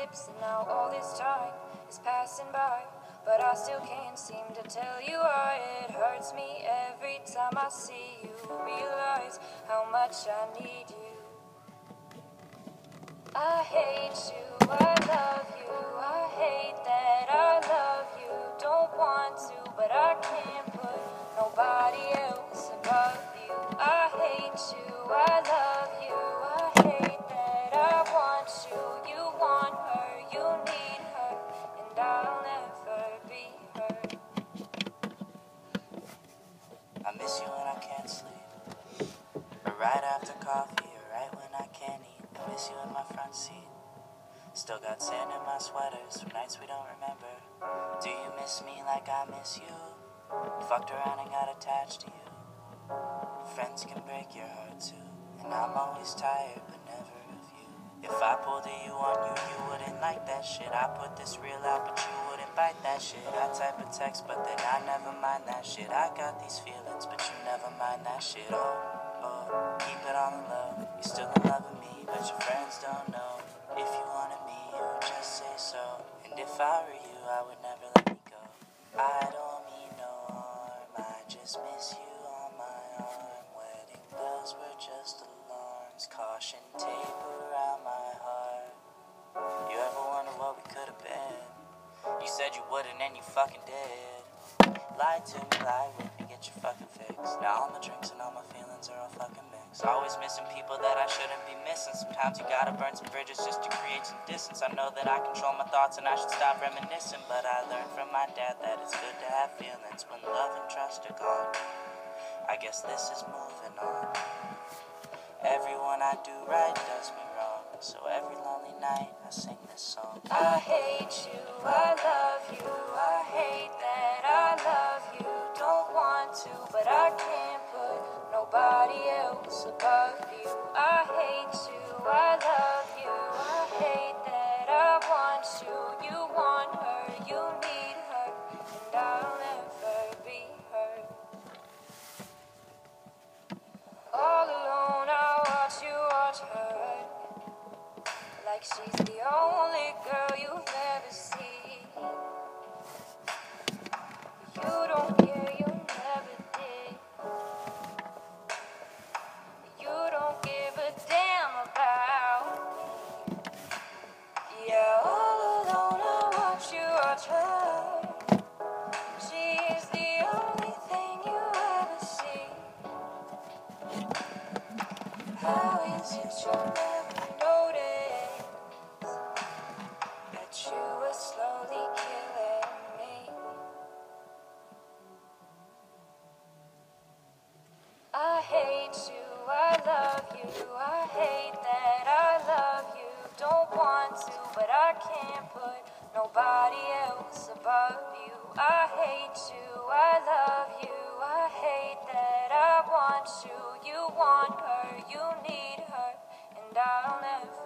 lips, and now all this time is passing by. But I still can't seem to tell you why. It hurts me every time I see you. Realize how much I need you. I hate you, I love you. I hate that I love you. Don't want to, but I can't put nobody else above you. I hate you, I love you. I hate that I want you. You want her, you need her, and I'll never be her. I miss you when I can't sleep, or right after coffee, or right when I can't eat. I miss you in my front seat. Still got sand in my sweaters from nights we don't remember. Do you miss me like I miss you? Fucked around and got attached to you. Friends can break your heart too, and I'm always tired but never of you. If I pulled a you on you, you wouldn't like that shit. I put this real out but you wouldn't bite that shit. I type a text but then I never mind that shit. I got these feelings but you never mind that shit. Oh, keep it on the low. You still in love with me but your friends don't know. If you wanted me, you would just say so. And if I were you, I would never let me go. I don't mean no harm, I just miss you on my arm. Wedding bells were just alarms, caution tape around my heart. You ever wonder what we could have been? You said you wouldn't and you fucking did. Lie to me, lie with me, get your fucking fix. Now all my drinks and all my feelings are all fucking mixed. Always missing people that I shouldn't be missing. Sometimes you gotta burn some bridges just to create some distance. I know that I control my thoughts and I should stop reminiscing, but I learned from my dad that it's good to have feelings when love and trust are gone. I guess this is moving on. Everyone I do right does me wrong, so every lonely night I sing this song. I hate you, I love you. I hate that I love you. Don't want to, but I can't put nobody else above you. I hate you, I love you. I hate that I want you. You want her, you need her, and I'll never be her. All alone I watch you watch her, like she's the only girl you've ever seen. You don't care, you never did. You don't give a damn about me. Yeah, all alone I watch you watch her. She is the only thing you ever see. How is it you'll never notice that you were slowly killing me? I hate you, I love you. I hate that I love you. Don't want to, but I can't put nobody else above you. I hate you, I love you. I hate that I want you. You want her, you need her, and I'll never